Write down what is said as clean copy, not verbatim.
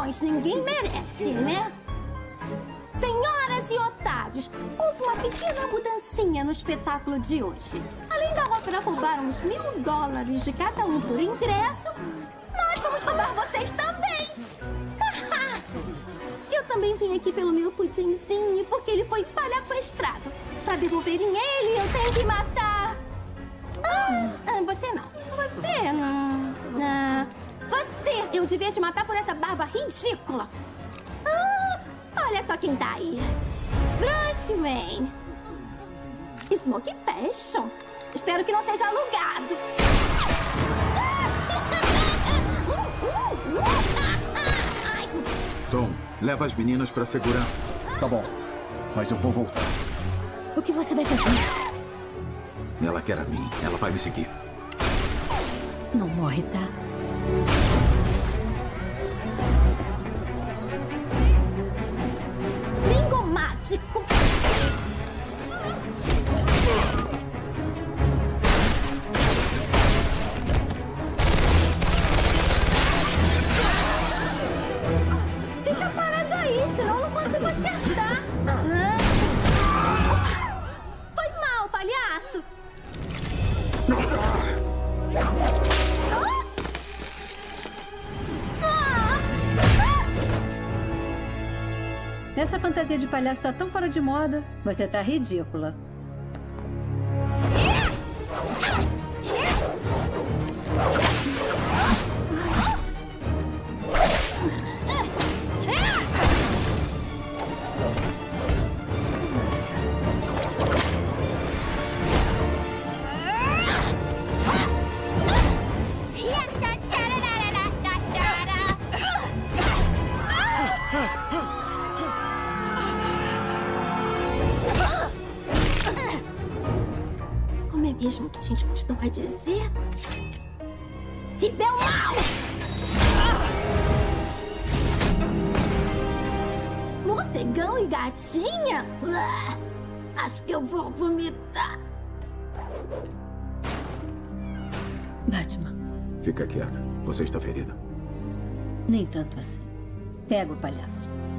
milhões. Ninguém merece, né? Senhoras e otários, houve uma pequena mudancinha no espetáculo de hoje. Além da ópera roubar uns $1000 de cada um por ingresso, nós vamos roubar vocês também. Eu também vim aqui pelo meu pudinzinho, porque ele foi palhacoestrado. Pra devolverem ele, eu tenho que matar... você não. Você não. Você! Eu devia te matar por essa barba ridícula. Olha só quem tá aí. Bruce Wayne. Smoke Fashion. Espero que não seja alugado. Tom, leva as meninas pra segurança. Tá bom, mas eu vou voltar. O que você vai fazer? Ela quer a mim. Ela vai me seguir. Não morre, tá? Bingo mágico. Fica parado aí, senão eu não consigo acertar. Foi mal, palhaço. Essa fantasia de palhaço tá tão fora de moda. Você tá ridícula. Como é mesmo que a gente costuma dizer? Se deu mal! Morcegão e gatinha? Acho que eu vou vomitar. Batman, Fica quieta. Você está ferida. nem tanto assim. Pega o palhaço.